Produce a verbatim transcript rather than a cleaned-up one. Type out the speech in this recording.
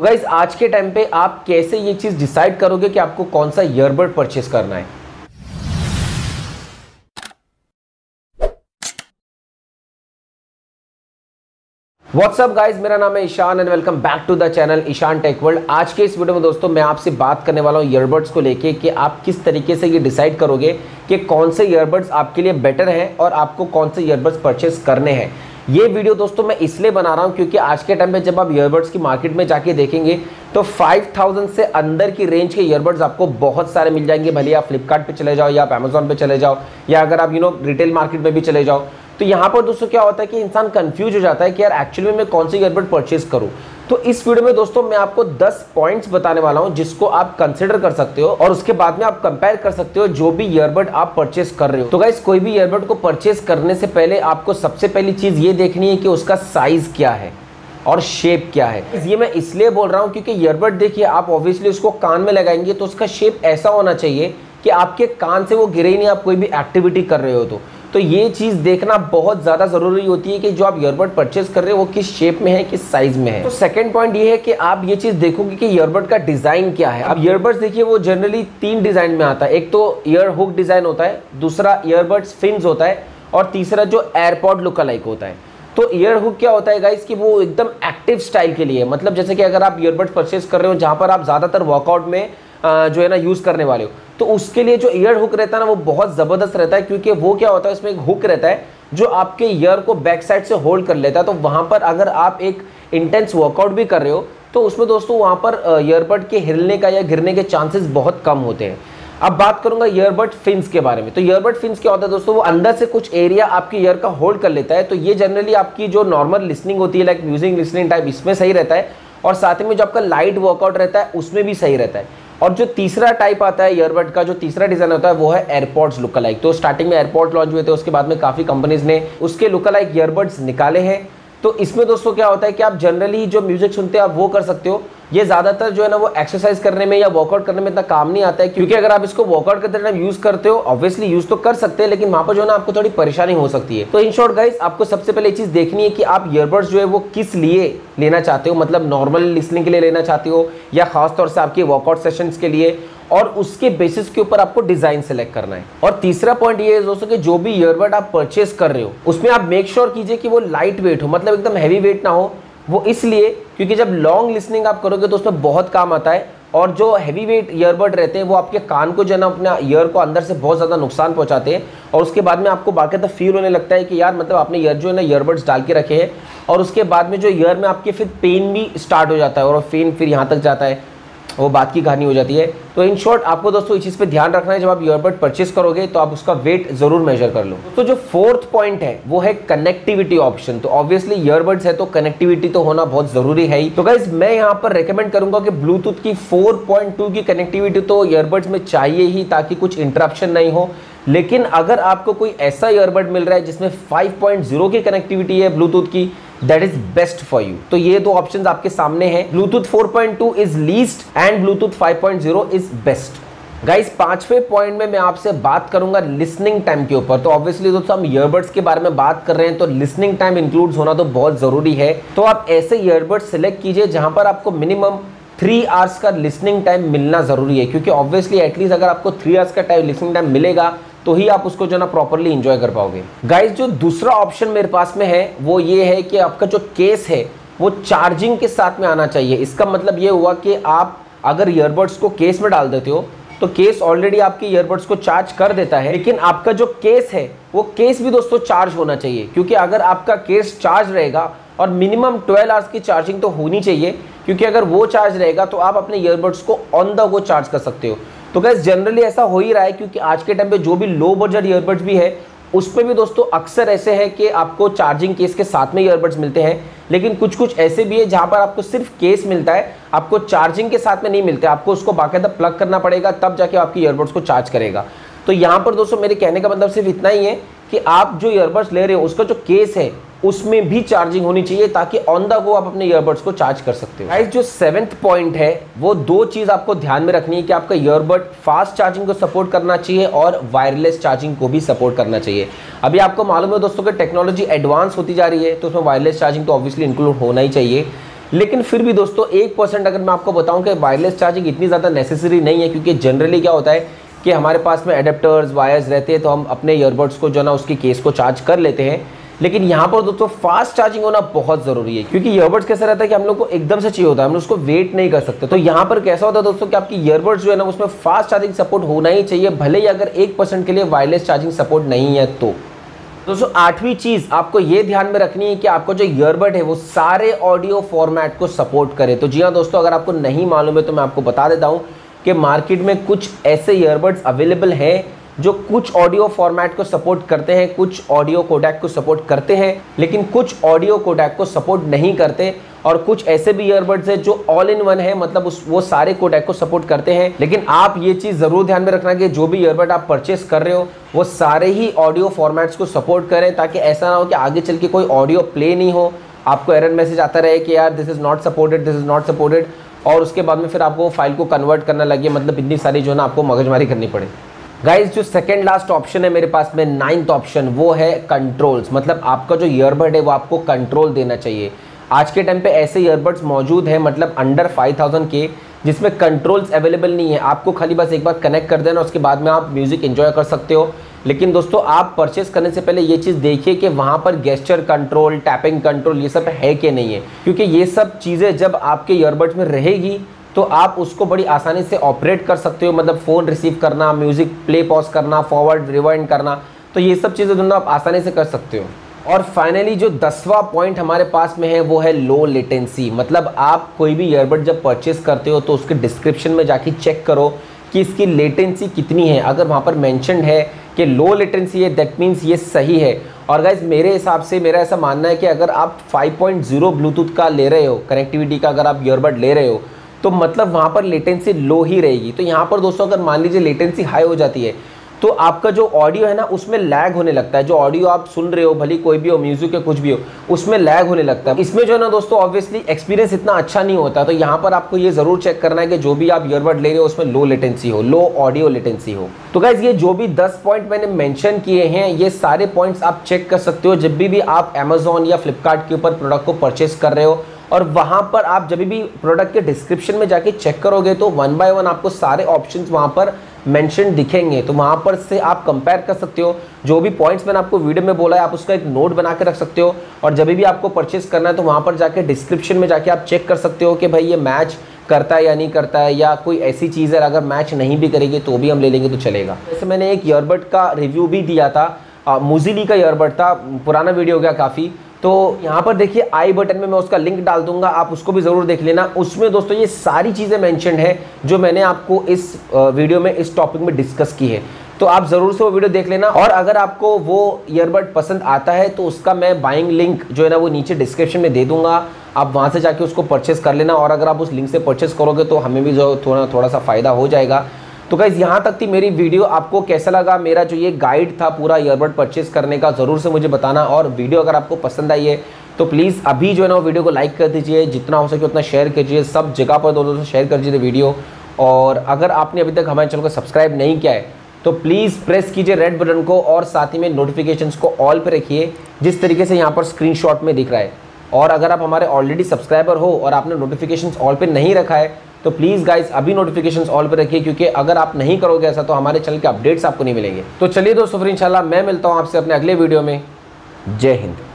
Guys आज के time पे आप कैसे ये चीज डिसाइड करोगे कि आपको कौन सा ईयरबड परचेस करना है। व्हाट्सअप गाइज, मेरा नाम है Ishaan and welcome back to the channel Ishaan tech world. आज के इस वीडियो में दोस्तों मैं आपसे बात करने वाला हूँ ईयरबड्स को लेके कि आप किस तरीके से ये डिसाइड करोगे कि कौन से ईयरबड्स आपके लिए बेटर हैं और आपको कौन से ईयरबड्स परचेस करने हैं। ये वीडियो दोस्तों मैं इसलिए बना रहा हूँ क्योंकि आज के टाइम पे जब आप ईयरबड्स की मार्केट में जाके देखेंगे तो फाइव थाउजेंड से अंदर की रेंज के ईयरबड्स आपको बहुत सारे मिल जाएंगे। भले आप फ्लिपकार्ट पे चले जाओ या आप अमेजोन पे चले जाओ या अगर आप यू नो रिटेल मार्केट में भी चले जाओ, तो यहाँ पर दोस्तों क्या होता है कि इंसान कंफ्यूज हो जाता है कि यार एक्चुअली में मैं कौन सी ईयरबड परचेज करूँ। तो इस वीडियो में दोस्तों मैं आपको दस पॉइंट्स बताने वाला हूँ जिसको आप कंसिडर कर सकते हो और उसके बाद में आप कंपेयर कर सकते हो जो भी ईयरबड आप परचेस कर रहे हो। तो गाइस कोई भी ईयरबड को परचेस करने से पहले आपको सबसे पहली चीज ये देखनी है कि उसका साइज क्या है और शेप क्या है। ये मैं इसलिए बोल रहा हूँ क्योंकि ईयरबड देखिए आप ऑब्वियसली उसको कान में लगाएंगे तो उसका शेप ऐसा होना चाहिए कि आपके कान से वो गिरे ही नहीं, आप कोई भी एक्टिविटी कर रहे हो तो तो ये चीज़ देखना बहुत ज़्यादा ज़रूरी होती है कि जो आप ईयरबड परचेस कर रहे हो वो किस शेप में है, किस साइज में है। तो सेकंड पॉइंट ये है कि आप ये चीज़ देखोगे कि ईयरबड का डिज़ाइन क्या है। अब ईयरबड्स देखिए वो जनरली तीन डिज़ाइन में आता है। एक तो ईयर हुक डिज़ाइन होता है, दूसरा ईयरबड्स फिन्स होता है और तीसरा जो एयरपॉड लुक अलाइक होता है। तो ईयर हुक क्या होता है गाइस कि वो एकदम एक्टिव स्टाइल के लिए, मतलब जैसे कि अगर आप ईयरबड्स परचेस कर रहे हो जहाँ पर आप ज़्यादातर वर्कआउट में जो है ना यूज़ करने वाले हो, तो उसके लिए जो ईयर हुक रहता है ना वो बहुत ज़बरदस्त रहता है क्योंकि वो क्या होता है उसमें एक हुक रहता है जो आपके ईयर को बैक साइड से होल्ड कर लेता है। तो वहाँ पर अगर आप एक इंटेंस वर्कआउट भी कर रहे हो तो उसमें दोस्तों वहाँ पर ईयरबड के हिलने का या गिरने के चांसेस बहुत कम होते हैं। अब बात करूंगा ईयरबड फिन्स के बारे में। तो ईयरबड फिन्स क्या होता है दोस्तों, वो अंदर से कुछ एरिया आपके ईयर का होल्ड कर लेता है। तो ये जनरली आपकी जो नॉर्मल लिसनिंग होती है लाइक म्यूजिक लिसनिंग टाइप, इसमें सही रहता है और साथ ही में जो आपका लाइट वर्कआउट रहता है उसमें भी सही रहता है। और जो तीसरा टाइप आता है ईयरबड का, जो तीसरा डिजाइन होता है वो है एयरपॉड्स लुक अलाइक। तो स्टार्टिंग में एयरपॉड लॉन्च हुए थे, उसके बाद में काफी कंपनीज ने उसके लुक अलाइक ईयरबड्स निकाले हैं। तो इसमें दोस्तों क्या होता है कि आप जनरली जो म्यूजिक सुनते हैं आप वो कर सकते हो। ये ज्यादातर जो है ना वो एक्सरसाइज करने में या वर्कआउट करने में इतना काम नहीं आता है क्योंकि अगर आप इसको वर्कआउट करते टाइम यूज करते हो, ऑब्वियसली यूज तो कर सकते हैं लेकिन वहां पर जो है ना आपको थोड़ी परेशानी हो सकती है। तो इन शॉर्ट गाइस आपको सबसे पहले ये चीज देखनी है कि आप ईयरबड्स जो है वो किस लिए लेना चाहते हो, मतलब नॉर्मल लिसनिंग के लिए लेना चाहते हो या खासतौर से आपके वर्कआउट सेशंस के लिए, और उसके बेसिस के ऊपर आपको डिजाइन सेलेक्ट करना है। और तीसरा पॉइंट ये है दोस्तों कि जो भी ईयरबड आप परचेस कर रहे हो उसमें आप मेक श्योर कीजिए कि वो लाइट वेट हो, मतलब एकदम हैवी वेट ना हो। वो इसलिए क्योंकि जब लॉन्ग लिसनिंग आप करोगे तो उसमें बहुत काम आता है और जो हैवी वेट ईयरबड रहते हैं वो आपके कान को जो है ना अपना ईयर को अंदर से बहुत ज़्यादा नुकसान पहुंचाते हैं और उसके बाद में आपको बाकायदा फील होने लगता है कि यार मतलब आपने ईयर जो है ना ईयरबड्स डाल के रखे हैं और उसके बाद में जो ईयर में आपके फिर पेन भी स्टार्ट हो जाता है और पेन फिर यहाँ तक जाता है, वो बात की कहानी हो जाती है। तो इन शॉर्ट आपको दोस्तों इस चीज़ पे ध्यान रखना है जब आप ईयरबड परचेस करोगे तो आप उसका वेट जरूर मेजर कर लो। तो जो फोर्थ पॉइंट है वो है कनेक्टिविटी ऑप्शन। तो ऑब्वियसली ईयरबड्स है तो कनेक्टिविटी तो होना बहुत जरूरी है ही। तो गाइज मैं यहाँ पर रेकमेंड करूंगा कि ब्लूटूथ की फोर पॉइंट टू की कनेक्टिविटी तो ईयरबड्स में चाहिए ही ताकि कुछ इंटरप्शन नहीं हो। लेकिन अगर आपको कोई ऐसा ईयरबड मिल रहा है जिसमें फाइव पॉइंट ज़ीरो की कनेक्टिविटी है ब्लूटूथ की, that is best for you. तो ये दो ऑप्शंस आपके सामने हैं, Bluetooth four point two is least and Bluetooth five point zero is best. Guys पांचवें पॉइंट में मैं आपसे बात करूंगा लिसनिंग टाइम के ऊपर। तो ऑब्वियसली दोस्तों हम ईयरबड्स के बारे में बात कर रहे हैं तो लिसनिंग टाइम इंक्लूड्स होना तो बहुत जरूरी है। तो आप ऐसे ईयरबड्स सिलेक्ट कीजिए जहां पर आपको मिनिमम थ्री आवर्स का लिसनिंग टाइम मिलना जरूरी है क्योंकि ऑब्वियसली एटलीस्ट अगर आपको थ्री आवर्स का टाइम लिसनिंग टाइम मिलेगा तो ही आप उसको जो ना प्रॉपर्ली एंजॉय कर पाओगे। गाइस जो दूसरा ऑप्शन मेरे पास में है वो ये है कि आपका जो केस है वो चार्जिंग के साथ में आना चाहिए। इसका मतलब ये हुआ कि आप अगर ईयरबड्स को केस में डाल देते हो तो केस ऑलरेडी आपके ईयरबड्स को चार्ज कर देता है, लेकिन आपका जो केस है वो केस भी दोस्तों चार्ज होना चाहिए क्योंकि अगर आपका केस चार्ज रहेगा और मिनिमम ट्वेल्व आवर्स की चार्जिंग तो होनी चाहिए क्योंकि अगर वो चार्ज रहेगा तो आप अपने ईयरबड्स को ऑन द गो चार्ज कर सकते हो। तो गाइस जनरली ऐसा हो ही रहा है क्योंकि आज के टाइम पे जो भी लो बजट ईयरबड्स भी है उसमें भी दोस्तों अक्सर ऐसे है कि आपको चार्जिंग केस के साथ में ईयरबड्स मिलते हैं, लेकिन कुछ कुछ ऐसे भी है जहां पर आपको सिर्फ केस मिलता है, आपको चार्जिंग के साथ में नहीं मिलता है। आपको उसको बाकायदा प्लग करना पड़ेगा तब जाके आपकी ईयरबड्स को चार्ज करेगा। तो यहाँ पर दोस्तों मेरे कहने का मतलब सिर्फ इतना ही है कि आप जो ईयरबड्स ले रहे हो उसका जो केस है उसमें भी चार्जिंग होनी चाहिए ताकि ऑन द गो आप अपने ईयरबड्स को चार्ज कर सकते हो। गाइस जो सेवेंथ पॉइंट है वो दो चीज आपको ध्यान में रखनी है कि आपका ईयरबड फास्ट चार्जिंग को सपोर्ट करना चाहिए और वायरलेस चार्जिंग को भी सपोर्ट करना चाहिए। अभी आपको मालूम है दोस्तों कि टेक्नोलॉजी एडवांस होती जा रही है तो उसमें वायरलेस चार्जिंग तो ऑब्वियसली इंक्लूड होना ही चाहिए। लेकिन फिर भी दोस्तों एक परसेंट अगर मैं आपको बताऊं कि वायरलेस चार्जिंग इतनी ज़्यादा नेसेसरी नहीं है, क्योंकि जनरली क्या होता है कि हमारे पास में एडेप्टर्स वायर्स रहते हैं तो हम अपने ईयरबड्स को जो है ना उसकी केस को चार्ज कर लेते हैं। लेकिन यहाँ पर दोस्तों फास्ट चार्जिंग होना बहुत ज़रूरी है, क्योंकि ईयरबड्स कैसा रहता है कि हम लोग को एकदम से चाहिए होता है, हम उसको वेट नहीं कर सकते। तो यहाँ पर कैसा होता है दोस्तों कि आपकी ईयरबड्स जो है ना उसमें फास्ट चार्जिंग सपोर्ट होना ही चाहिए, भले ही अगर एक परसेंट के लिए वायरलेस चार्जिंग सपोर्ट नहीं है तो। दोस्तों आठवीं चीज़ आपको ये ध्यान में रखनी है कि आपको जो ईयरबड है वो सारे ऑडियो फॉर्मेट को सपोर्ट करे। तो जी हाँ दोस्तों, अगर आपको नहीं मालूम है तो मैं आपको बता देता हूँ कि मार्केट में कुछ ऐसे ईयरबड्स अवेलेबल हैं जो कुछ ऑडियो फॉर्मेट को सपोर्ट करते हैं, कुछ ऑडियो कोडेक को सपोर्ट करते हैं, लेकिन कुछ ऑडियो कोडेक को सपोर्ट नहीं करते। और कुछ ऐसे भी ईयरबड्स हैं जो ऑल इन वन है, मतलब उस वो सारे कोडेक को सपोर्ट करते हैं। लेकिन आप ये चीज़ ज़रूर ध्यान में रखना कि जो भी ईयरबड आप परचेस कर रहे हो वो सारे ही ऑडियो फॉर्मेट्स को सपोर्ट करें, ताकि ऐसा ना हो कि आगे चल के कोई ऑडियो प्ले नहीं हो, आपको एरर मैसेज आता रहे कि यार this is not supported, this is not supported, और उसके बाद में फिर आपको फाइल को कन्वर्ट करना लगे, मतलब इतनी सारी जो है ना आपको मगजमारी करनी पड़े। गाइज जो सेकेंड लास्ट ऑप्शन है मेरे पास में, नाइन्थ ऑप्शन, वो है कंट्रोल्स। मतलब आपका जो ईयरबड है वो आपको कंट्रोल देना चाहिए। आज के टाइम पे ऐसे ईयरबड्स मौजूद हैं, मतलब अंडर फाइव थाउजेंड के, जिसमें कंट्रोल्स अवेलेबल नहीं है। आपको खाली बस एक बार कनेक्ट कर देना, उसके बाद में आप म्यूजिक एंजॉय कर सकते हो। लेकिन दोस्तों आप परचेस करने से पहले ये चीज़ देखिए कि वहाँ पर गेस्चर कंट्रोल, टैपिंग कंट्रोल ये सब है कि नहीं है, क्योंकि ये सब चीज़ें जब आपके ईयरबड्स में रहेगी तो आप उसको बड़ी आसानी से ऑपरेट कर सकते हो। मतलब फ़ोन रिसीव करना, म्यूज़िक प्ले पॉज करना, फॉरवर्ड रिवाइंड करना, तो ये सब चीज़ें दोनों आप आसानी से कर सकते हो। और फाइनली जो दसवां पॉइंट हमारे पास में है वो है लो लेटेंसी। मतलब आप कोई भी ईयरबड जब परचेस करते हो तो उसके डिस्क्रिप्शन में जाके चेक करो कि इसकी लेटेंसी कितनी है। अगर वहाँ पर मेंशन्ड है कि लो लेटेंसी है, दैट मीन्स ये सही है। और गाइज मेरे हिसाब से मेरा ऐसा मानना है कि अगर आप फाइव पॉइंट ज़ीरो ब्लूटूथ का ले रहे हो, कनेक्टिविटी का अगर आप ईयरबड ले रहे हो, तो मतलब वहाँ पर लेटेंसी लो ही रहेगी। तो यहाँ पर दोस्तों अगर मान लीजिए लेटेंसी हाई हो जाती है तो आपका जो ऑडियो है ना उसमें लैग होने लगता है। जो ऑडियो आप सुन रहे हो, भली कोई भी हो, म्यूजिक या कुछ भी हो, उसमें लैग होने लगता है। इसमें जो है ना दोस्तों ऑब्वियसली एक्सपीरियंस इतना अच्छा नहीं होता। तो यहाँ पर आपको ये जरूर चेक करना है कि जो भी आप ईयरबड ले रहे हो उसमें लो लेटेंसी हो, लो ऑडियो लेटेंसी हो। तो गाइज ये जो भी दस पॉइंट मैंने मेंशन किए हैं, ये सारे पॉइंट्स आप चेक कर सकते हो जब भी, भी आप अमेजोन या फ्लिपकार्ट के ऊपर प्रोडक्ट को परचेस कर रहे हो। और वहाँ पर आप जब भी प्रोडक्ट के डिस्क्रिप्शन में जाके चेक करोगे तो वन बाय वन आपको सारे ऑप्शंस वहाँ पर मेंशन दिखेंगे। तो वहाँ पर से आप कंपेयर कर सकते हो। जो भी पॉइंट्स मैंने आपको वीडियो में बोला है आप उसका एक नोट बना के रख सकते हो, और जब भी आपको परचेस करना है तो वहाँ पर जाके डिस्क्रिप्शन में जाके आप चेक कर सकते हो कि भाई ये मैच करता है या नहीं करता है, या कोई ऐसी चीज़ है अगर मैच नहीं भी करेगी तो भी हम ले लेंगे तो चलेगा। जैसे मैंने एक ईयरबड का रिव्यू भी दिया था, मुजिली का ईयरबड था, पुराना वीडियो हो गया काफ़ी। तो यहाँ पर देखिए आई बटन में मैं उसका लिंक डाल दूंगा, आप उसको भी ज़रूर देख लेना। उसमें दोस्तों ये सारी चीज़ें मेंशन है जो मैंने आपको इस वीडियो में इस टॉपिक में डिस्कस की है। तो आप ज़रूर से वो वीडियो देख लेना। और अगर आपको वो ईयरबड पसंद आता है तो उसका मैं बाइंग लिंक जो है ना वो नीचे डिस्क्रिप्शन में दे दूंगा, आप वहाँ से जाके उसको परचेस कर लेना। और अगर आप उस लिंक से परचेस करोगे तो हमें भी जो थोड़ा थोड़ा सा फ़ायदा हो जाएगा। तो गाइज़ यहाँ तक थी मेरी वीडियो। आपको कैसा लगा मेरा जो ये गाइड था पूरा ईयरबड परचेस करने का, ज़रूर से मुझे बताना। और वीडियो अगर आपको पसंद आई है तो प्लीज़ अभी जो है ना वो वीडियो को लाइक कर दीजिए, जितना हो सके उतना शेयर कीजिए, सब जगह पर दोस्तों से शेयर कर दीजिए वीडियो। और अगर आपने अभी तक हमारे चैनल को सब्सक्राइब नहीं किया है तो प्लीज़ प्रेस कीजिए रेड बटन को, और साथ ही में नोटिफिकेशंस को ऑल पे रखिए, जिस तरीके से यहाँ पर स्क्रीनशॉट में दिख रहा है। और अगर आप हमारे ऑलरेडी सब्सक्राइबर हो और आपने नोटिफिकेशंस ऑल पे नहीं रखा है तो प्लीज़ गाइज अभी नोटिफिकेशंस ऑल पे रखिए, क्योंकि अगर आप नहीं करोगे ऐसा तो हमारे चैनल के अपडेट्स आपको नहीं मिलेंगे। तो चलिए दोस्तों फिर इंशाल्लाह मैं मिलता हूँ आपसे अपने अगले वीडियो में। जय हिंद।